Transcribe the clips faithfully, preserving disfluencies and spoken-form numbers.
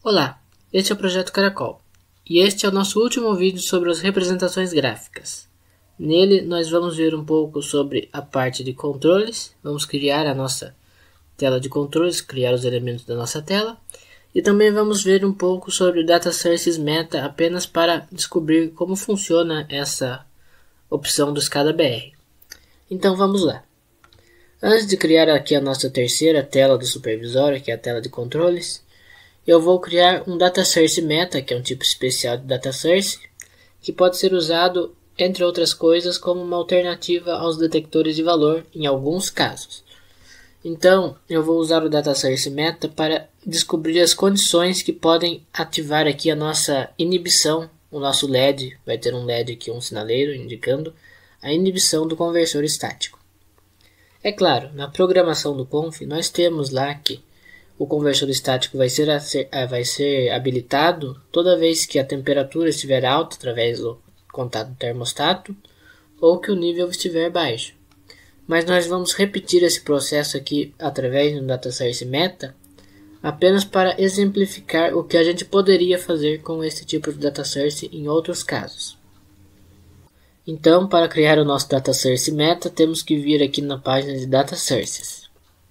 Olá, este é o Projeto Caracol e este é o nosso último vídeo sobre as representações gráficas. Nele nós vamos ver um pouco sobre a parte de controles, vamos criar a nossa tela de controles, criar os elementos da nossa tela e também vamos ver um pouco sobre o Data Sources Meta apenas para descobrir como funciona essa opção do SCADA B R. Então vamos lá. Antes de criar aqui a nossa terceira tela do supervisório, que é a tela de controles, eu vou criar um Data Source Meta, que é um tipo especial de Data Source, que pode ser usado, entre outras coisas, como uma alternativa aos detectores de valor em alguns casos. Então, eu vou usar o Data Source Meta para descobrir as condições que podem ativar aqui a nossa inibição, o nosso L E D, vai ter um L E D aqui, um sinaleiro indicando a inibição do conversor estático. É claro, na programação do conf, nós temos lá que o conversor estático vai ser, vai ser habilitado toda vez que a temperatura estiver alta através do contato do termostato ou que o nível estiver baixo. Mas nós vamos repetir esse processo aqui através do Data Source Meta apenas para exemplificar o que a gente poderia fazer com esse tipo de Data Source em outros casos. Então, para criar o nosso Data Source Meta, temos que vir aqui na página de Data Sources.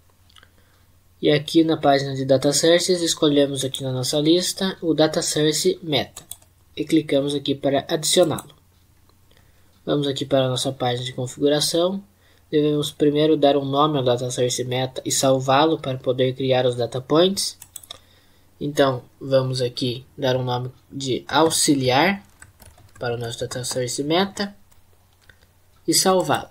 E aqui na página de Data Sources, escolhemos aqui na nossa lista o Data Source Meta. E clicamos aqui para adicioná-lo. Vamos aqui para a nossa página de configuração. Devemos primeiro dar um nome ao Data Source Meta e salvá-lo para poder criar os data points. Então, vamos aqui dar um nome de auxiliar para o nosso Data Source Meta e salvá-lo.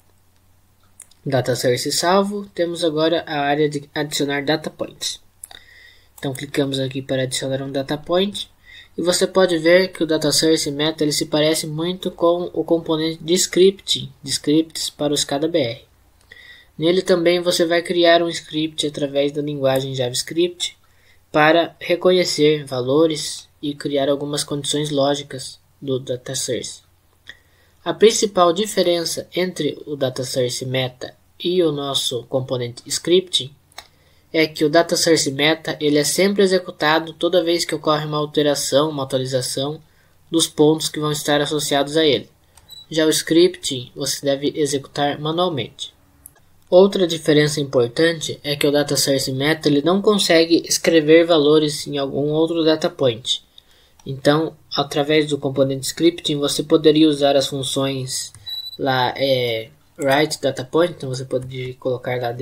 Data Source salvo, temos agora a área de adicionar data points. Então clicamos aqui para adicionar um data point e você pode ver que o Data Source Meta ele se parece muito com o componente de scripting, de scripts para o SCADA B R. Nele também você vai criar um script através da linguagem JavaScript para reconhecer valores e criar algumas condições lógicas do Data Source. A principal diferença entre o Data Source Meta e o nosso componente Scripting é que o Data Source Meta ele é sempre executado toda vez que ocorre uma alteração, uma atualização dos pontos que vão estar associados a ele. Já o Scripting você deve executar manualmente. Outra diferença importante é que o Data Source Meta ele não consegue escrever valores em algum outro data point. Então, através do componente scripting, você poderia usar as funções lá é, write data point, então você pode colocar lá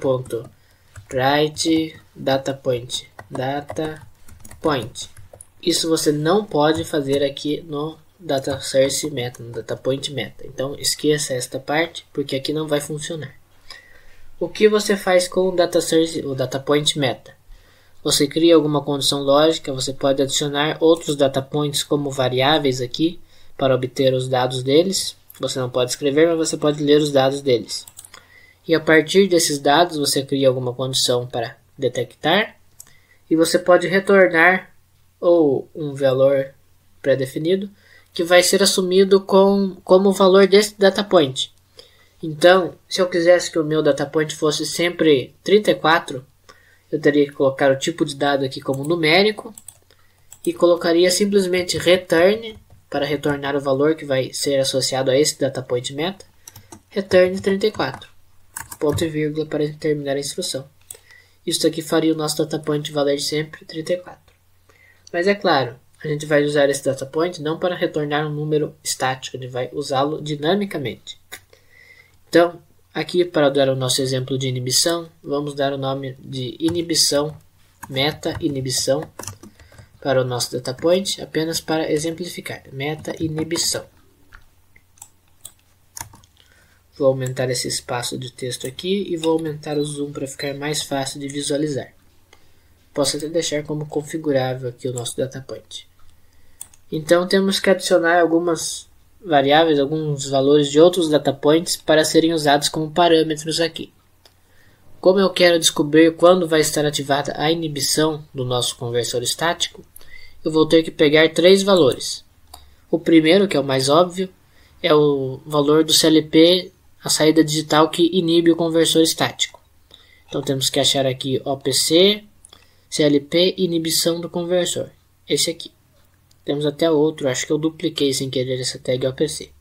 dp.write data point, data point. Isso você não pode fazer aqui no Data Source Meta, no Data Point Meta. Então, esqueça esta parte, porque aqui não vai funcionar. O que você faz com o Data Source, o Data Point Meta? Você cria alguma condição lógica, você pode adicionar outros data points como variáveis aqui para obter os dados deles. Você não pode escrever, mas você pode ler os dados deles. E a partir desses dados você cria alguma condição para detectar e você pode retornar ou um valor pré-definido que vai ser assumido com, como o valor desse data point. Então, se eu quisesse que o meu data point fosse sempre trinta e quatro, eu teria que colocar o tipo de dado aqui como numérico e colocaria simplesmente return para retornar o valor que vai ser associado a esse data point meta, return trinta e quatro, ponto e vírgula para terminar a instrução. Isso aqui faria o nosso data point valer sempre trinta e quatro. Mas é claro, a gente vai usar esse data point não para retornar um número estático, a gente vai usá-lo dinamicamente. Então, aqui, para dar o nosso exemplo de inibição, vamos dar o nome de inibição, meta inibição, para o nosso data point, apenas para exemplificar, meta inibição. Vou aumentar esse espaço de texto aqui e vou aumentar o zoom para ficar mais fácil de visualizar. Posso até deixar como configurável aqui o nosso data point. Então, temos que adicionar algumas variáveis, alguns valores de outros data points para serem usados como parâmetros aqui. Como eu quero descobrir quando vai estar ativada a inibição do nosso conversor estático, eu vou ter que pegar três valores. O primeiro, que é o mais óbvio, é o valor do C L P, a saída digital que inibe o conversor estático. Então temos que achar aqui O P C C L P, inibição do conversor. Esse aqui. Temos até outro, acho que eu dupliquei sem querer essa tag ao P C.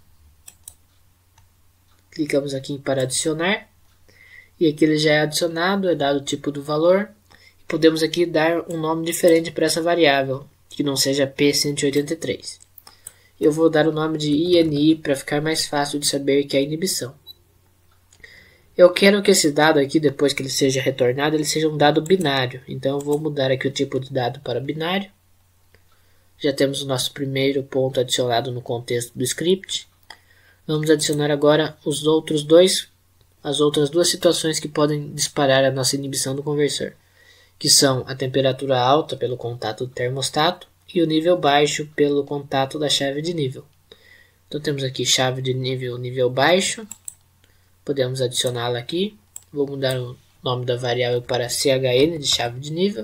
Clicamos aqui em para adicionar. E aqui ele já é adicionado, é dado o tipo do valor. E podemos aqui dar um nome diferente para essa variável, que não seja P cento e oitenta e três. Eu vou dar o nome de I N I para ficar mais fácil de saber que é a inibição. Eu quero que esse dado aqui, depois que ele seja retornado, ele seja um dado binário. Então eu vou mudar aqui o tipo de dado para binário. Já temos o nosso primeiro ponto adicionado no contexto do script. Vamos adicionar agora os outros dois, as outras duas situações que podem disparar a nossa inibição do conversor, que são a temperatura alta pelo contato do termostato e o nível baixo pelo contato da chave de nível. Então temos aqui chave de nível, nível baixo. Podemos adicioná-la aqui. Vou mudar o nome da variável para C H N de chave de nível.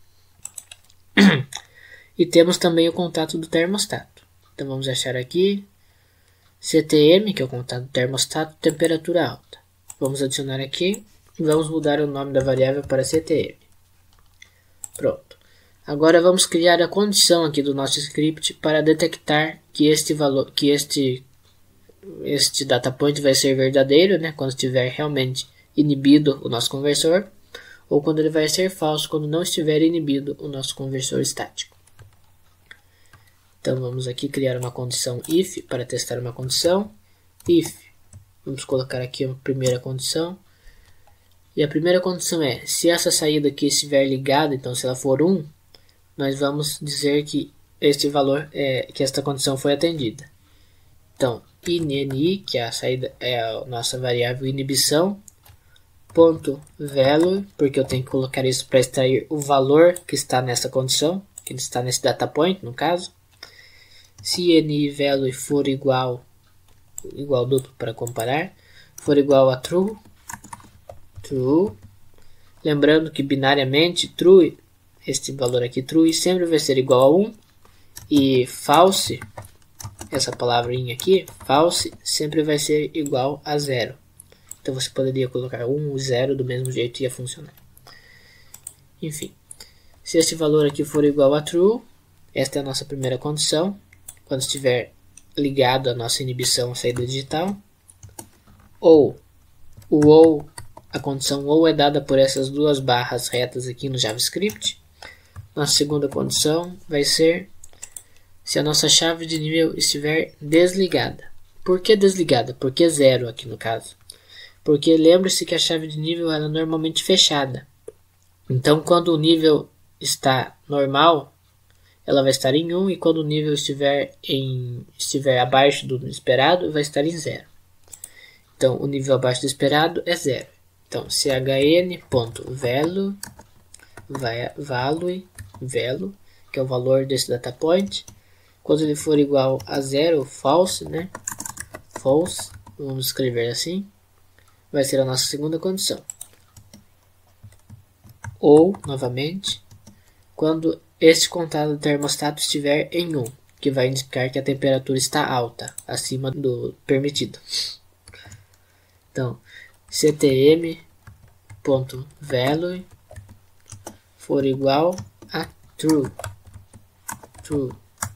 E temos também o contato do termostato. Então vamos achar aqui C T M, que é o contato do termostato, temperatura alta. Vamos adicionar aqui e vamos mudar o nome da variável para C T M. Pronto. Agora vamos criar a condição aqui do nosso script para detectar que este valor, que este este data point vai ser verdadeiro, né, quando estiver realmente inibido o nosso conversor, ou quando ele vai ser falso quando não estiver inibido o nosso conversor estático. Então vamos aqui criar uma condição if para testar uma condição. If, vamos colocar aqui a primeira condição. E a primeira condição é, se essa saída aqui estiver ligada, então se ela for um, nós vamos dizer que este valor é, que esta condição foi atendida. Então, I N I, que é a saída, é a nossa variável inibição, ponto value, porque eu tenho que colocar isso para extrair o valor que está nessa condição, que está nesse data point, no caso. Se N I value for igual, igual duplo para comparar, for igual a true, true, lembrando que binariamente true, este valor aqui true sempre vai ser igual a um, e false, essa palavrinha aqui, false, sempre vai ser igual a zero. Então você poderia colocar um, zero, do mesmo jeito ia funcionar. Enfim, se esse valor aqui for igual a true, esta é a nossa primeira condição. Quando estiver ligado a nossa inibição à saída digital. Ou, o ou, a condição ou é dada por essas duas barras retas aqui no JavaScript. Nossa segunda condição vai ser se a nossa chave de nível estiver desligada. Por que desligada? Por que zero aqui no caso? Porque lembre-se que a chave de nível ela é normalmente fechada. Então quando o nível está normal, ela vai estar em um, e quando o nível estiver, em, estiver abaixo do esperado, vai estar em zero. Então o nível abaixo do esperado é zero. Então chn.value, value, value, que é o valor desse data point. Quando ele for igual a zero, false, né? False, vamos escrever assim, vai ser a nossa segunda condição. Ou, novamente, quando este contato do termostato estiver em um, que vai indicar que a temperatura está alta, acima do permitido. Então, ctm.value for igual a true. True.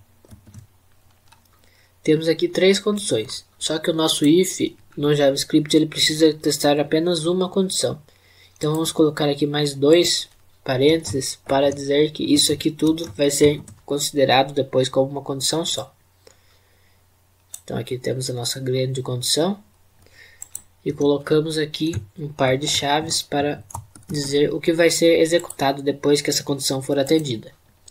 Temos aqui três condições, só que o nosso if no JavaScript ele precisa testar apenas uma condição. Então vamos colocar aqui mais dois parênteses para dizer que isso aqui tudo vai ser considerado depois como uma condição só. Então aqui temos a nossa grande condição e colocamos aqui um par de chaves para dizer o que vai ser executado depois que essa condição for atendida.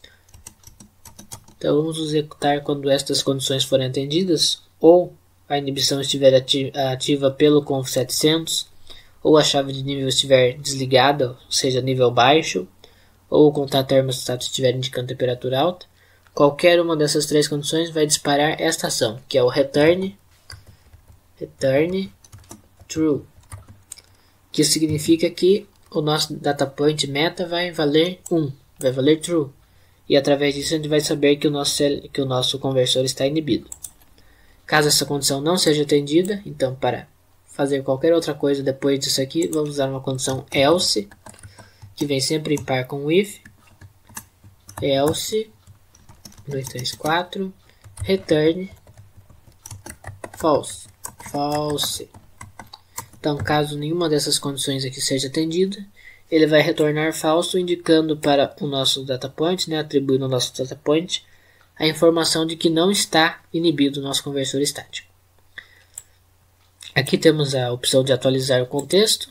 Então vamos executar quando estas condições forem atendidas, ou a inibição estiver ativa pelo conf setecentos, ou a chave de nível estiver desligada, ou seja, nível baixo, ou o contato termostato estiver indicando temperatura alta. Qualquer uma dessas três condições vai disparar esta ação, que é o return, return true, que significa que o nosso data point meta vai valer um, vai valer true. E através disso a gente vai saber que o nosso, que o nosso conversor está inibido. Caso essa condição não seja atendida, então para fazer qualquer outra coisa depois disso aqui, vamos usar uma condição else. que vem sempre em par com o if, else, dois, três, quatro, return, false, false. Então, caso nenhuma dessas condições aqui seja atendida, ele vai retornar falso, indicando para o nosso data point, né, atribuindo ao nosso data point, a informação de que não está inibido o nosso conversor estático. Aqui temos a opção de atualizar o contexto.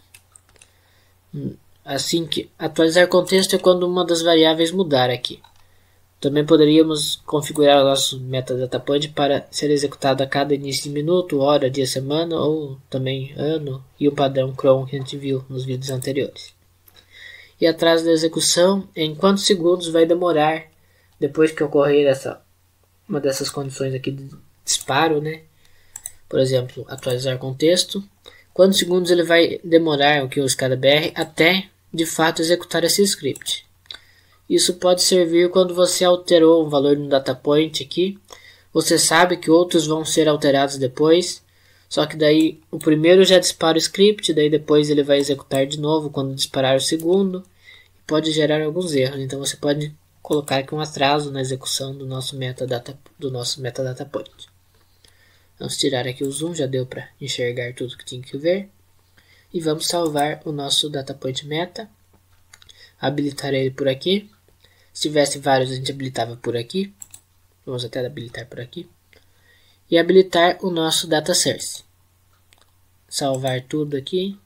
Assim que atualizar contexto é quando uma das variáveis mudar aqui. Também poderíamos configurar o nosso metadata point para ser executado a cada início de minuto, hora, dia, semana ou também ano e o padrão cron que a gente viu nos vídeos anteriores. E atrás da execução, em quantos segundos vai demorar depois que ocorrer essa, uma dessas condições aqui de disparo, né? Por exemplo, atualizar contexto. Quantos segundos ele vai demorar, o que o escada B R, até de fato executar esse script. Isso pode servir quando você alterou um valor no data point aqui. Você sabe que outros vão ser alterados depois. Só que daí o primeiro já dispara o script, daí depois ele vai executar de novo quando disparar o segundo. Pode gerar alguns erros, então você pode colocar aqui um atraso na execução do nosso metadata, do nosso metadata point. Vamos tirar aqui o zoom, já deu para enxergar tudo que tinha que ver. E vamos salvar o nosso data point meta. Habilitar ele por aqui. Se tivesse vários, a gente habilitava por aqui. Vamos até habilitar por aqui. E habilitar o nosso data source. Salvar tudo aqui.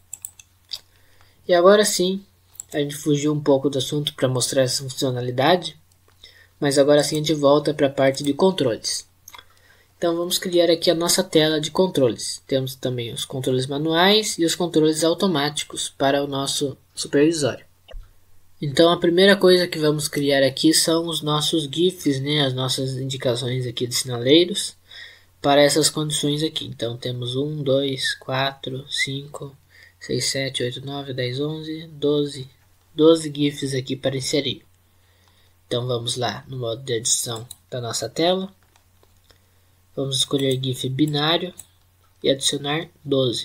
E agora sim, a gente fugiu um pouco do assunto para mostrar essa funcionalidade. Mas agora sim a gente volta para a parte de controles. Então vamos criar aqui a nossa tela de controles. Temos também os controles manuais e os controles automáticos para o nosso supervisório. Então a primeira coisa que vamos criar aqui são os nossos GIFs, né, as nossas indicações aqui de sinaleiros para essas condições aqui. Então temos um, dois, quatro, cinco, seis, sete, oito, nove, dez, onze, doze, doze GIFs aqui para inserir. Então vamos lá no modo de edição da nossa tela. Vamos escolher GIF binário e adicionar doze.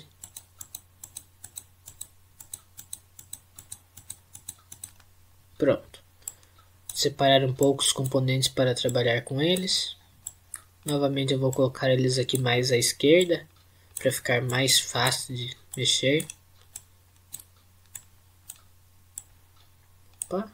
Pronto. Separar um pouco os componentes para trabalhar com eles. Novamente eu vou colocar eles aqui mais à esquerda para ficar mais fácil de mexer. Opa.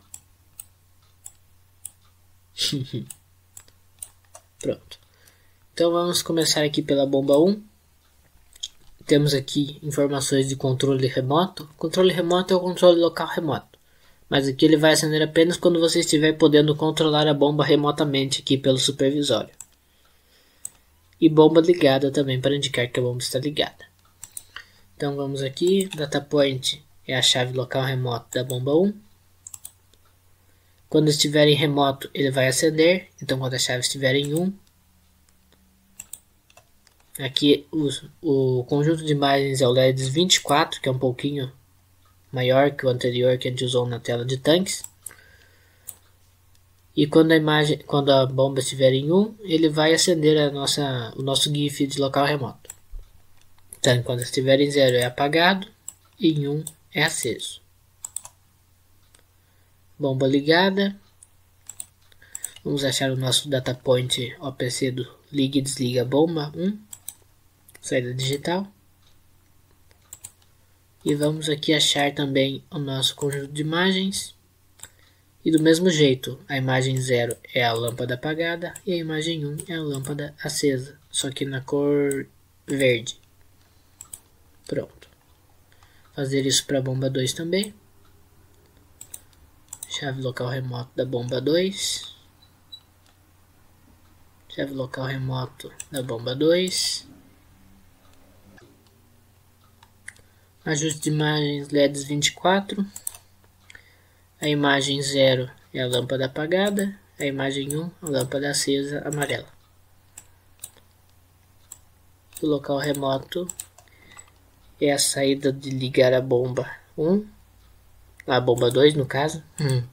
Pronto. Então vamos começar aqui pela bomba um. Temos aqui informações de controle remoto. Controle remoto é o controle local remoto. Mas aqui ele vai acender apenas quando você estiver podendo controlar a bomba remotamente aqui pelo supervisório. E bomba ligada também para indicar que a bomba está ligada. Então vamos aqui, data point é a chave local remoto da bomba um. Quando estiver em remoto ele vai acender, então quando a chave estiver em um. Aqui o, o conjunto de imagens é o L E D vinte e quatro, que é um pouquinho maior que o anterior que a gente usou na tela de tanques. E quando a imagem, quando a bomba estiver em um, ele vai acender a nossa, o nosso GIF de local remoto. Então, quando estiver em zero é apagado e em um é aceso. Bomba ligada. Vamos achar o nosso data point O P C do liga e desliga bomba um. Saída digital. E vamos aqui achar também o nosso conjunto de imagens. E do mesmo jeito, a imagem zero é a lâmpada apagada e a imagem um é a lâmpada acesa, só que na cor verde. Pronto. Fazer isso para a bomba dois também. Chave local remoto da bomba dois. Chave local remoto da bomba dois. Ajuste de imagens L E Ds vinte e quatro. A imagem zero é a lâmpada apagada. A imagem um, a lâmpada acesa amarela. O local remoto é a saída de ligar a bomba um. A bomba dois no caso. Hum.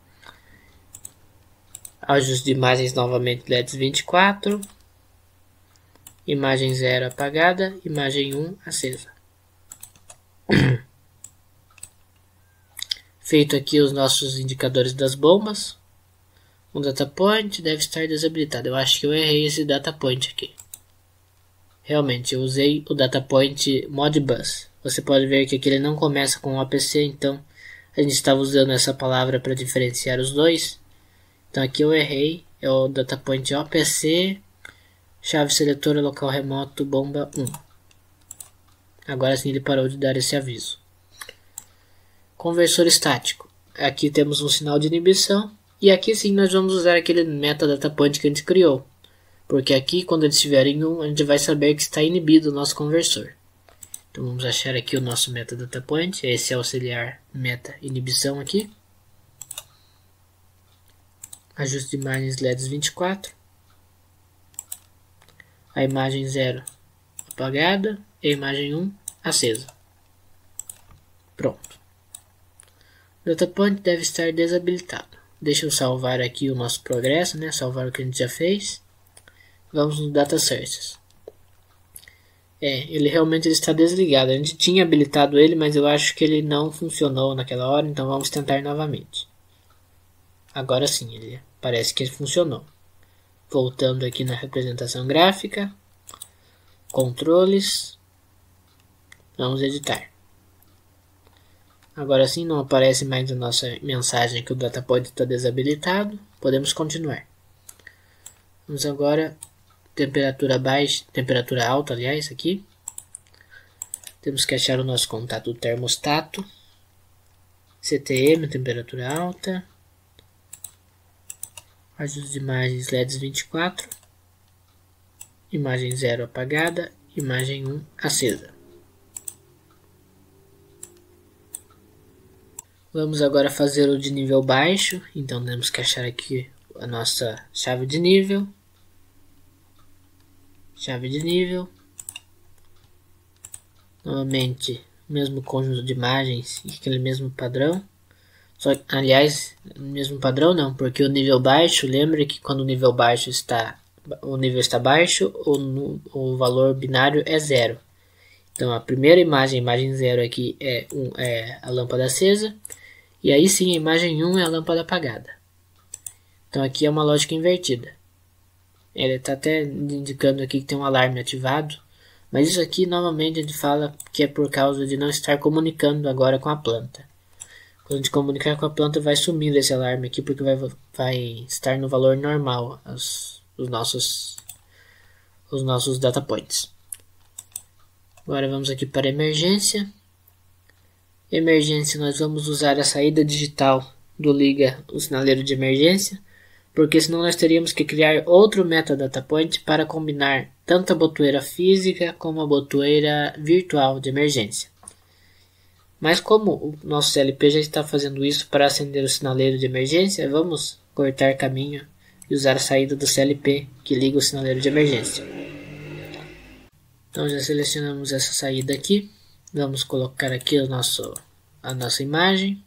Ajuste de imagens novamente L E Ds vinte e quatro. Imagem zero apagada. Imagem um acesa. Feito aqui os nossos indicadores das bombas. O data point deve estar desabilitado. Eu acho que eu errei esse data point aqui. Realmente, eu usei o data point Modbus. Você pode ver que aqui ele não começa com O P C, então a gente estava usando essa palavra para diferenciar os dois. Então aqui eu errei. É o data point O P C, chave seletora local remoto bomba um. Agora sim ele parou de dar esse aviso. Conversor estático. Aqui temos um sinal de inibição. E aqui sim nós vamos usar aquele metadata point que a gente criou. Porque aqui quando ele estiver em um, a gente vai saber que está inibido o nosso conversor. Então vamos achar aqui o nosso metadata point. Esse é o auxiliar meta inibição aqui. Ajuste de imagens L E Ds vinte e quatro. A imagem zero apagada e a imagem um acesa. Pronto. O data point deve estar desabilitado. Deixa eu salvar aqui o nosso progresso, né? Salvar o que a gente já fez. Vamos no data sources. É, ele realmente ele está desligado. A gente tinha habilitado ele, mas eu acho que ele não funcionou naquela hora, então vamos tentar novamente. Agora sim, ele parece que ele funcionou. Voltando aqui na representação gráfica, controles, vamos editar. Agora sim não aparece mais a nossa mensagem que o data point está desabilitado. Podemos continuar. Vamos agora temperatura baixa, temperatura alta, aliás, aqui. Temos que achar o nosso contato do termostato. C T M, temperatura alta. Ajuste de imagens L E Ds vinte e quatro. Imagem zero apagada. Imagem um acesa. Vamos agora fazer o de nível baixo. Então temos que achar aqui a nossa chave de nível. Chave de nível. Novamente, o mesmo conjunto de imagens e aquele mesmo padrão. Só, aliás, mesmo padrão não, porque o nível baixo, lembre que quando o nível baixo está, o nível está baixo, o, o valor binário é zero. Então a primeira imagem, a imagem zero aqui é, um, é a lâmpada acesa, e aí sim a imagem um é a lâmpada apagada. Então aqui é uma lógica invertida. Ele está até indicando aqui que tem um alarme ativado, mas isso aqui novamente ele fala que é por causa de não estar comunicando agora com a planta. Quando a gente comunicar com a planta, vai sumindo esse alarme aqui, porque vai, vai estar no valor normal as, os, nossos, os nossos data points. Agora vamos aqui para emergência. Emergência, nós vamos usar a saída digital do liga o sinaleiro de emergência, porque senão nós teríamos que criar outro metadata point para combinar tanto a botoeira física como a botoeira virtual de emergência. Mas como o nosso C L P já está fazendo isso para acender o sinaleiro de emergência, vamos cortar caminho e usar a saída do C L P que liga o sinaleiro de emergência. Então já selecionamos essa saída aqui. Vamos colocar aqui o nosso, a nossa imagem.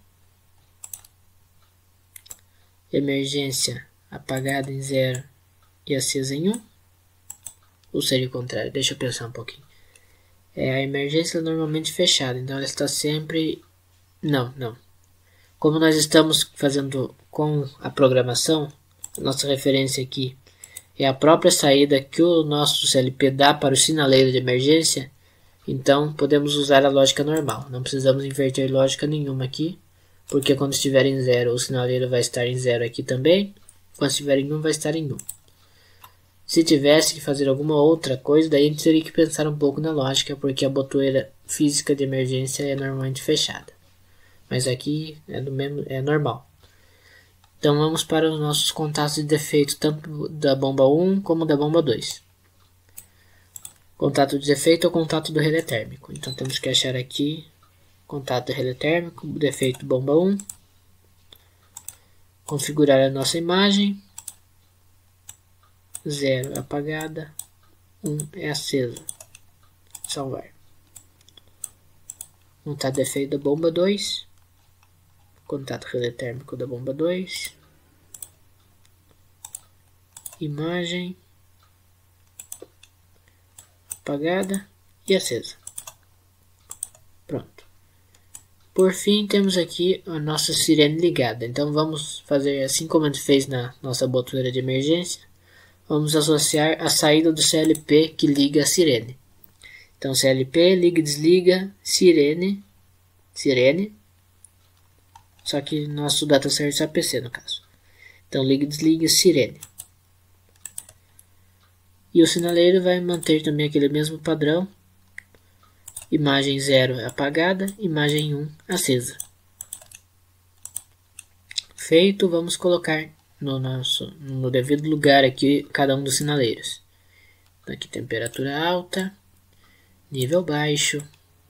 Emergência apagada em zero e acesa em um. Ou seria o contrário, deixa eu pensar um pouquinho. É, a emergência é normalmente fechada, então ela está sempre... Não, não. Como nós estamos fazendo com a programação, a nossa referência aqui é a própria saída que o nosso C L P dá para o sinaleiro de emergência, então podemos usar a lógica normal. Não precisamos inverter lógica nenhuma aqui, porque quando estiver em zero, o sinaleiro vai estar em zero aqui também. Quando estiver em um, vai estar em um. Se tivesse que fazer alguma outra coisa, daí a gente teria que pensar um pouco na lógica, porque a botoeira física de emergência é normalmente fechada. Mas aqui é, do mesmo, é normal. Então vamos para os nossos contatos de defeito, tanto da bomba um como da bomba dois. Contato de defeito é o contato do relé térmico. Então temos que achar aqui contato do relé térmico, defeito bomba um. Configurar a nossa imagem. zero apagada, um é acesa. Salvar. Contato defeito da bomba dois. Contato relé térmico da bomba dois. Imagem apagada e acesa. Pronto. Por fim, temos aqui a nossa sirene ligada. Então vamos fazer assim como a gente fez na nossa botoeira de emergência. Vamos associar a saída do C L P que liga a sirene. Então C L P liga e desliga sirene, sirene. Só que nosso data service é A P C no caso. Então liga e desliga sirene. E o sinaleiro vai manter também aquele mesmo padrão. Imagem zero apagada, imagem um acesa. Feito, vamos colocar no, nosso, no devido lugar aqui cada um dos sinaleiros. Então, aqui temperatura alta, nível baixo.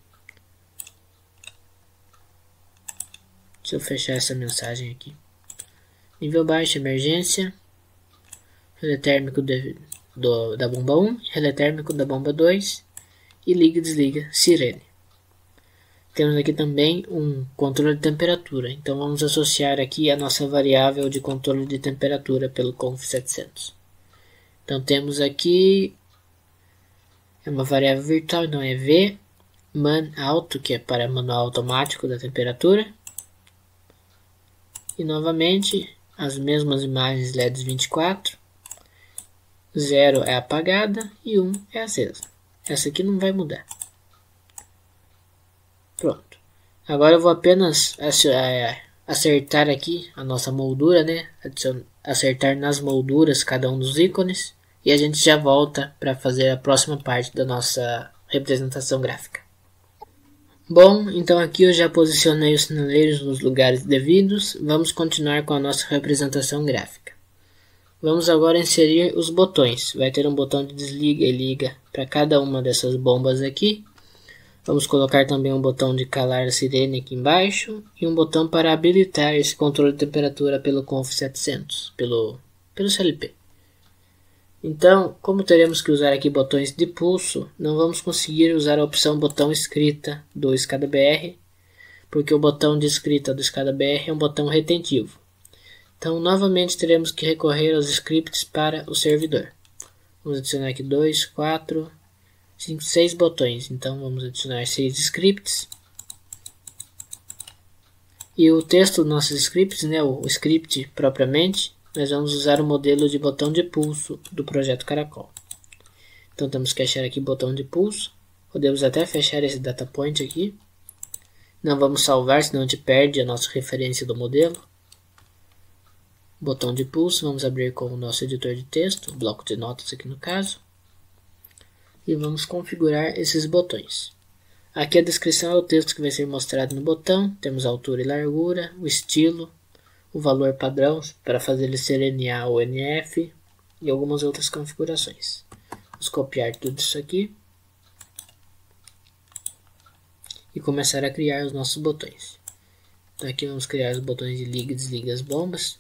Deixa eu fechar essa mensagem aqui. Nível baixo, emergência. Relé térmico de, do, da bomba um, relé térmico da bomba dois. E liga e desliga sirene. Temos aqui também um controle de temperatura. Então vamos associar aqui a nossa variável de controle de temperatura pelo conf setecentos. Então temos aqui é uma variável virtual, então é V man auto, que é para manual automático da temperatura. E novamente as mesmas imagens L E Ds vinte e quatro. zero é apagada e um é acesa. Essa aqui não vai mudar. Pronto. Agora eu vou apenas acertar aqui a nossa moldura, né? Acertar nas molduras cada um dos ícones. E a gente já volta para fazer a próxima parte da nossa representação gráfica. Bom, então aqui eu já posicionei os sinaleiros nos lugares devidos. Vamos continuar com a nossa representação gráfica. Vamos agora inserir os botões. Vai ter um botão de desliga e liga para cada uma dessas bombas aqui. Vamos colocar também um botão de calar a sirene aqui embaixo. E um botão para habilitar esse controle de temperatura pelo conf setecentos, pelo, pelo C L P. Então, como teremos que usar aqui botões de pulso, não vamos conseguir usar a opção botão escrita do SCADA-B R, porque o botão de escrita do SCADA-B R é um botão retentivo. Então, novamente teremos que recorrer aos scripts para o servidor. Vamos adicionar aqui dois, quatro, cinco, seis botões. Então, vamos adicionar seis scripts. E o texto dos nossos scripts, né, o script propriamente, nós vamos usar o modelo de botão de pulso do projeto Caracol. Então, temos que achar aqui botão de pulso. Podemos até fechar esse data point aqui. Não vamos salvar, senão a gente perde a nossa referência do modelo. Botão de pulso, vamos abrir com o nosso editor de texto, bloco de notas aqui no caso. E vamos configurar esses botões. Aqui a descrição é o texto que vai ser mostrado no botão. Temos a altura e largura, o estilo, o valor padrão para fazer ele ser N A ou N F e algumas outras configurações. Vamos copiar tudo isso aqui e começar a criar os nossos botões. Então aqui vamos criar os botões de liga e desliga as bombas.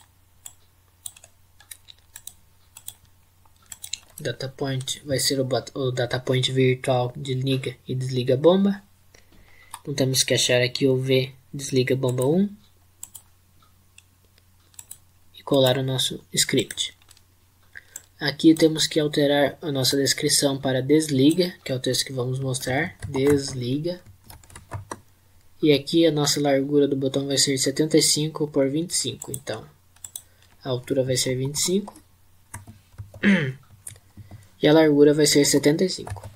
Data point vai ser o, o data point virtual de liga e desliga a bomba. Então temos que achar aqui o V desliga bomba um e colar o nosso script. Aqui temos que alterar a nossa descrição para desliga, que é o texto que vamos mostrar, desliga. E aqui a nossa largura do botão vai ser setenta e cinco por vinte e cinco, então a altura vai ser vinte e cinco. E a largura vai ser setenta e cinco.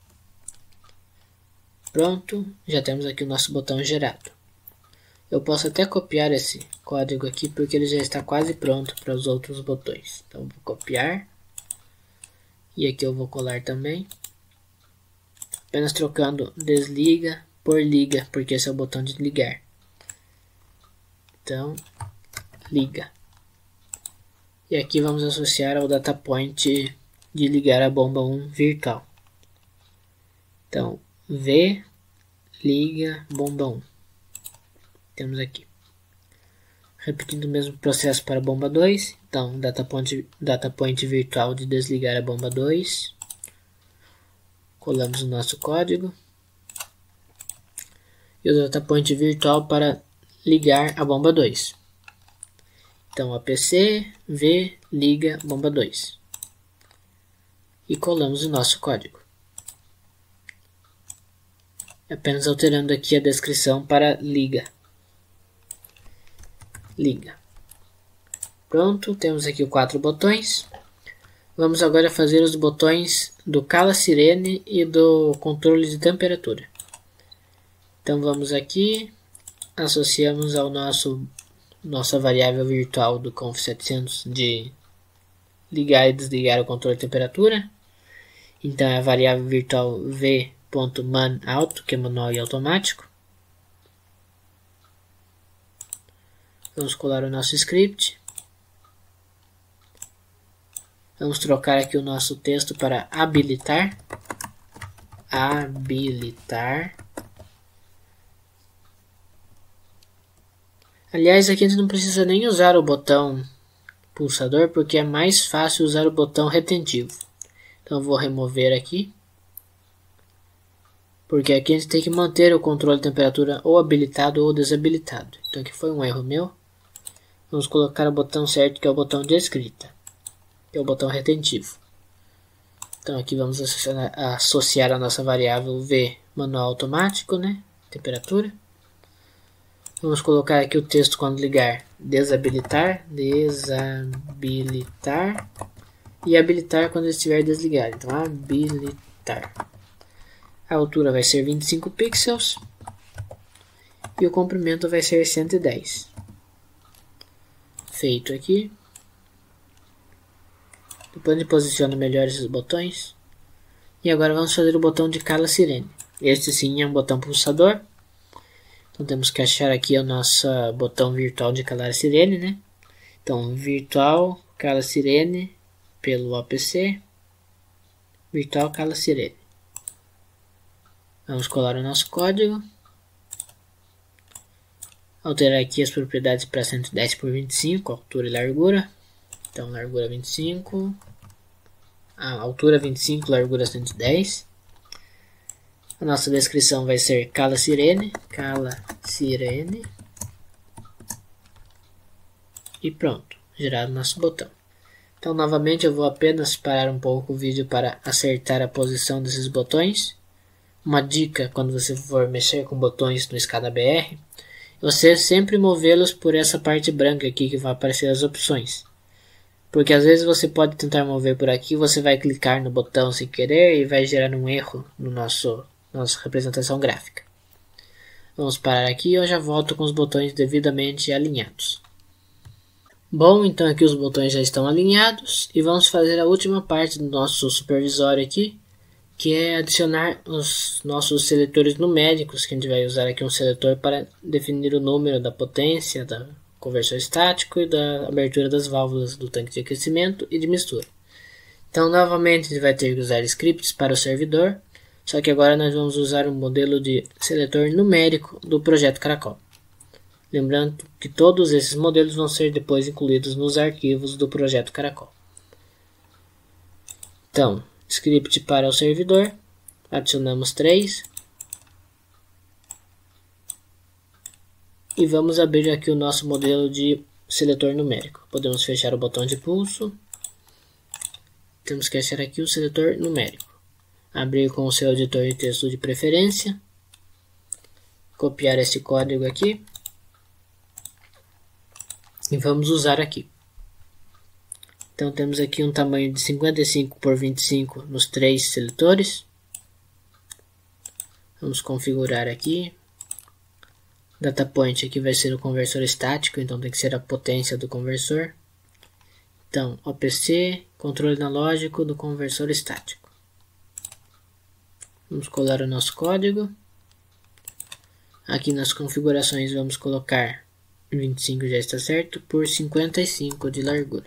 Pronto, já temos aqui o nosso botão gerado. Eu posso até copiar esse código aqui porque ele já está quase pronto para os outros botões. Então vou copiar. E aqui eu vou colar também. Apenas trocando desliga por liga, porque esse é o botão de ligar. Então, liga. E aqui vamos associar ao data point de ligar a bomba um virtual. Então, V liga bomba um. Temos aqui. Repetindo o mesmo processo para a bomba dois. Então, data point, data point virtual de desligar a bomba dois. Colamos o nosso código. E o data point virtual para ligar a bomba dois. Então, A P C V liga bomba dois. E colamos o nosso código. apenas alterando aqui a descrição para liga. Liga. Pronto, temos aqui os quatro botões. Vamos agora fazer os botões do Cala Sirene e do controle de temperatura. Então vamos aqui, associamos ao nosso nossa variável virtual do conf setecentos de ligar e desligar o controle de temperatura. Então é a variável virtual v.manAuto, que é manual e automático. Vamos colar o nosso script. Vamos trocar aqui o nosso texto para habilitar. Habilitar. Aliás, aqui a gente não precisa nem usar o botão pulsador, porque é mais fácil usar o botão retentivo. Então eu vou remover aqui. Porque aqui a gente tem que manter o controle de temperatura ou habilitado ou desabilitado. Então aqui foi um erro meu. Vamos colocar o botão certo, que é o botão de escrita, que é o botão retentivo. Então aqui vamos associar, associar a nossa variável v manual automático, né? Temperatura. Vamos colocar aqui o texto quando ligar, desabilitar, desabilitar e habilitar quando estiver desligado. Então habilitar. A altura vai ser vinte e cinco pixels e o comprimento vai ser cento e dez. Feito aqui. Depois a gente posiciona melhor esses botões. E agora vamos fazer o botão de Cala Sirene. Este sim é um botão pulsador. Então temos que achar aqui o nosso botão virtual de calar sirene, né? Então virtual cala sirene pelo A P C. Virtual cala sirene. Vamos colar o nosso código. Alterar aqui as propriedades para cento e dez por vinte e cinco, altura e largura. Então largura vinte e cinco, a altura vinte e cinco, largura cento e dez. A nossa descrição vai ser Cala Sirene, Cala Sirene. E pronto, gerado nosso botão. Então novamente eu vou apenas parar um pouco o vídeo para acertar a posição desses botões. Uma dica quando você for mexer com botões no Scada B R, você sempre movê-los por essa parte branca aqui que vai aparecer as opções. Porque às vezes você pode tentar mover por aqui, você vai clicar no botão sem querer e vai gerar um erro no nosso nossa representação gráfica. Vamos parar aqui e eu já volto com os botões devidamente alinhados. Bom, então aqui os botões já estão alinhados e vamos fazer a última parte do nosso supervisório aqui, que é adicionar os nossos seletores numéricos, que a gente vai usar aqui um seletor para definir o número da potência, da conversor estático e da abertura das válvulas do tanque de aquecimento e de mistura. Então novamente a gente vai ter que usar scripts para o servidor, só que agora nós vamos usar o modelo de seletor numérico do projeto Caracol. Lembrando que todos esses modelos vão ser depois incluídos nos arquivos do projeto Caracol. Então, script para o servidor, adicionamos três. E vamos abrir aqui o nosso modelo de seletor numérico. Podemos fechar o botão de pulso. Temos que achar aqui o seletor numérico. Abrir com o seu editor de texto de preferência. Copiar este código aqui. E vamos usar aqui. Então temos aqui um tamanho de cinquenta e cinco por vinte e cinco nos três seletores. Vamos configurar aqui. Data point aqui vai ser o conversor estático, então tem que ser a potência do conversor. Então, O P C, controle analógico do conversor estático. Vamos colar o nosso código. Aqui nas configurações vamos colocar vinte e cinco, já está certo, por cinquenta e cinco de largura.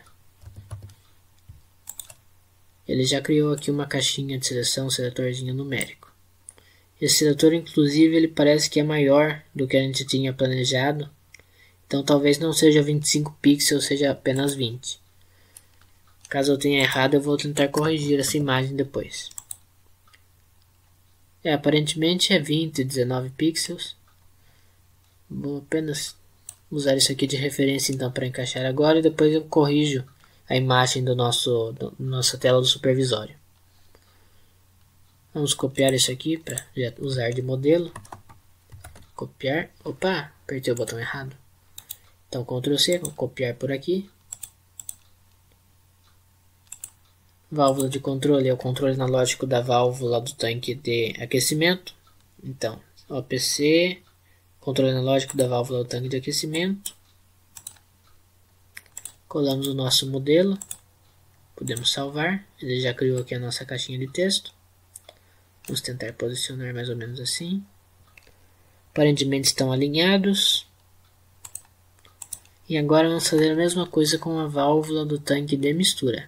Ele já criou aqui uma caixinha de seleção, um seletorzinho numérico. Esse seletor, inclusive, ele parece que é maior do que a gente tinha planejado. Então talvez não seja vinte e cinco pixels, seja apenas vinte. Caso eu tenha errado, eu vou tentar corrigir essa imagem depois. É, aparentemente é vinte, dezenove pixels. Vou apenas usar isso aqui de referência então para encaixar agora e depois eu corrijo a imagem do nosso do, nossa tela do supervisório. Vamos copiar isso aqui para usar de modelo. Copiar. Opa, apertei o botão errado. Então control C, vou copiar por aqui. Válvula de controle é o controle analógico da válvula do tanque de aquecimento. Então, O P C, controle analógico da válvula do tanque de aquecimento. Colamos o nosso modelo. Podemos salvar. Ele já criou aqui a nossa caixinha de texto. Vamos tentar posicionar mais ou menos assim. Aparentemente estão alinhados. E agora vamos fazer a mesma coisa com a válvula do tanque de mistura.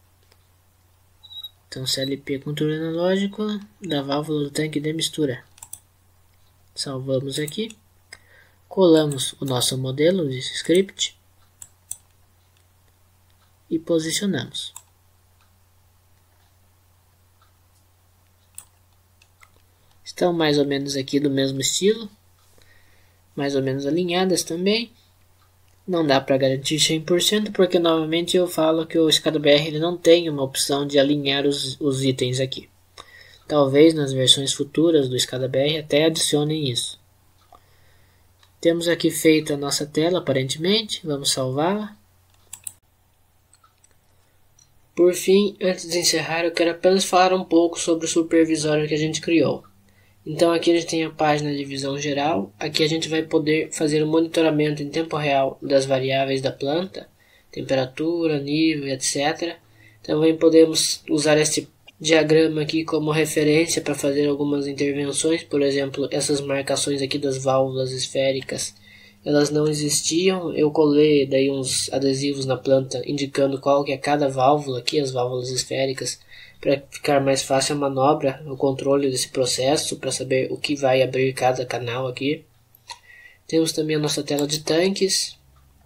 Então C L P controle analógico da válvula do tanque de mistura. Salvamos aqui. Colamos o nosso modelo de script. E posicionamos. Estão mais ou menos aqui do mesmo estilo. Mais ou menos alinhadas também. Não dá para garantir cem por cento porque novamente eu falo que o SCADABR ele não tem uma opção de alinhar os, os itens aqui. Talvez nas versões futuras do SCADABR até adicionem isso. Temos aqui feita a nossa tela aparentemente. Vamos salvá-la. Por fim, antes de encerrar, eu quero apenas falar um pouco sobre o supervisório que a gente criou. Então aqui a gente tem a página de visão geral. Aqui a gente vai poder fazer o monitoramento em tempo real das variáveis da planta, temperatura, nível, etcétera. Também podemos usar este diagrama aqui como referência para fazer algumas intervenções. Por exemplo, essas marcações aqui das válvulas esféricas, elas não existiam. Eu colei daí uns adesivos na planta indicando qual que é cada válvula aqui, as válvulas esféricas, para ficar mais fácil a manobra, o controle desse processo, para saber o que vai abrir cada canal aqui. Temos também a nossa tela de tanques.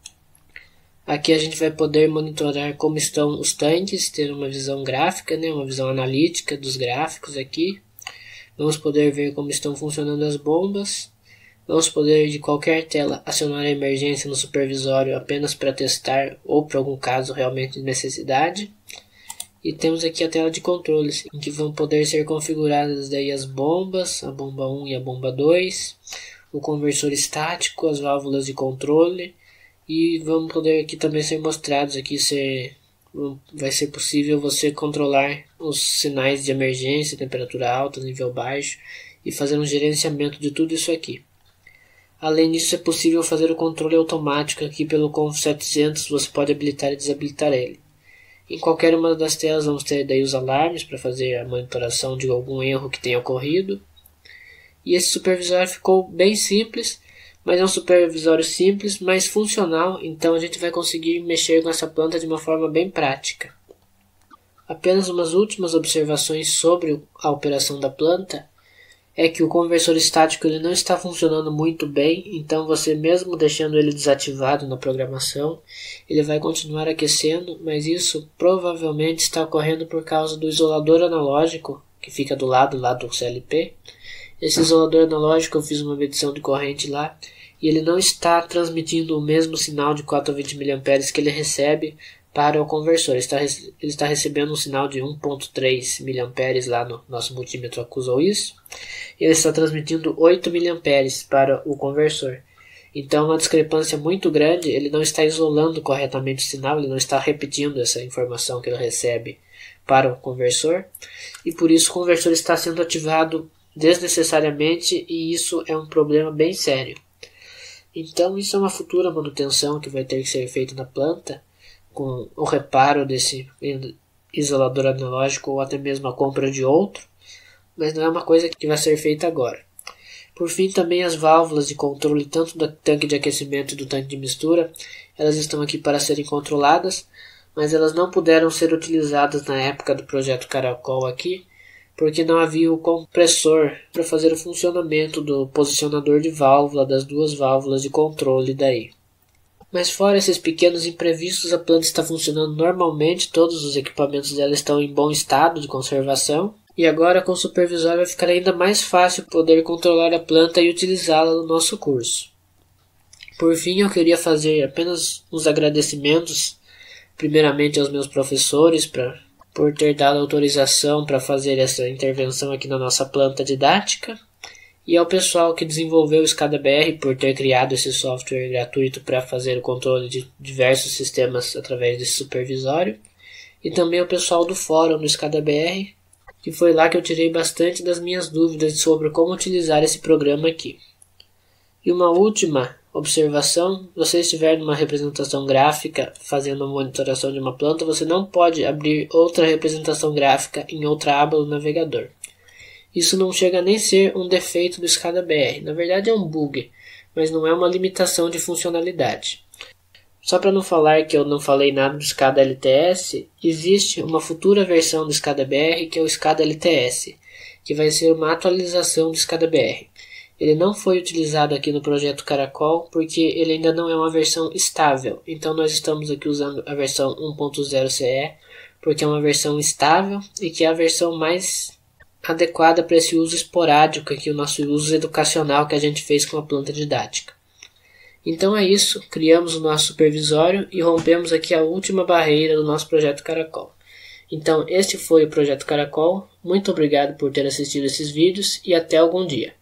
Aqui a gente vai poder monitorar como estão os tanques, ter uma visão gráfica, né, uma visão analítica dos gráficos aqui. Vamos poder ver como estão funcionando as bombas. Vamos poder de qualquer tela acionar a emergência no supervisório apenas para testar ou para algum caso realmente de necessidade. E temos aqui a tela de controles, em que vão poder ser configuradas daí as bombas, a bomba um e a bomba dois, o conversor estático, as válvulas de controle, e vão poder aqui também ser mostrados, aqui ser, vai ser possível você controlar os sinais de emergência, temperatura alta, nível baixo, e fazer um gerenciamento de tudo isso aqui. Além disso, é possível fazer o controle automático aqui pelo Conf setecentos, você pode habilitar e desabilitar ele. Em qualquer uma das telas vamos ter daí os alarmes para fazer a monitoração de algum erro que tenha ocorrido. E esse supervisório ficou bem simples, mas é um supervisório simples, mas funcional, então a gente vai conseguir mexer com essa planta de uma forma bem prática. Apenas umas últimas observações sobre a operação da planta é que o conversor estático ele não está funcionando muito bem, então você mesmo deixando ele desativado na programação, ele vai continuar aquecendo, mas isso provavelmente está ocorrendo por causa do isolador analógico que fica do lado lá do C L P. Esse isolador analógico eu fiz uma medição de corrente lá e ele não está transmitindo o mesmo sinal de quatro a vinte miliamperes que ele recebe para o conversor. Ele está, ele está recebendo um sinal de um ponto três miliamperes lá no nosso multímetro acusou isso. Ele está transmitindo oito miliamperes para o conversor. Então uma discrepância muito grande, ele não está isolando corretamente o sinal, ele não está repetindo essa informação que ele recebe para o conversor. E por isso o conversor está sendo ativado desnecessariamente e isso é um problema bem sério. Então isso é uma futura manutenção que vai ter que ser feita na planta, com o reparo desse isolador analógico ou até mesmo a compra de outro, mas não é uma coisa que vai ser feita agora. Por fim, também as válvulas de controle tanto do tanque de aquecimento e do tanque de mistura, elas estão aqui para serem controladas, mas elas não puderam ser utilizadas na época do projeto Caracol aqui, porque não havia o compressor para fazer o funcionamento do posicionador de válvula das duas válvulas de controle daí. Mas fora esses pequenos imprevistos, a planta está funcionando normalmente, todos os equipamentos dela estão em bom estado de conservação. E agora com o supervisório vai ficar ainda mais fácil poder controlar a planta e utilizá-la no nosso curso. Por fim, eu queria fazer apenas uns agradecimentos, primeiramente aos meus professores pra, por ter dado autorização para fazer essa intervenção aqui na nossa planta didática, e ao pessoal que desenvolveu o SCADA-B R por ter criado esse software gratuito para fazer o controle de diversos sistemas através desse supervisório, e também ao pessoal do fórum do SCADA-B R, que foi lá que eu tirei bastante das minhas dúvidas sobre como utilizar esse programa aqui. E uma última observação: se você estiver numa representação gráfica fazendo a monitoração de uma planta, você não pode abrir outra representação gráfica em outra aba do navegador. Isso não chega a nem ser um defeito do SCADA-B R, na verdade é um bug, mas não é uma limitação de funcionalidade. Só para não falar que eu não falei nada do SCADA L T S, existe uma futura versão do SCADA-B R que é o SCADA L T S, que vai ser uma atualização do SCADA-B R. Ele não foi utilizado aqui no projeto Caracol porque ele ainda não é uma versão estável, então nós estamos aqui usando a versão um ponto zero C E, porque é uma versão estável e que é a versão mais adequada para esse uso esporádico aqui, o nosso uso educacional que a gente fez com a planta didática. Então é isso, criamos o nosso supervisório e rompemos aqui a última barreira do nosso projeto Caracol. Então este foi o projeto Caracol, muito obrigado por ter assistido esses vídeos e até algum dia.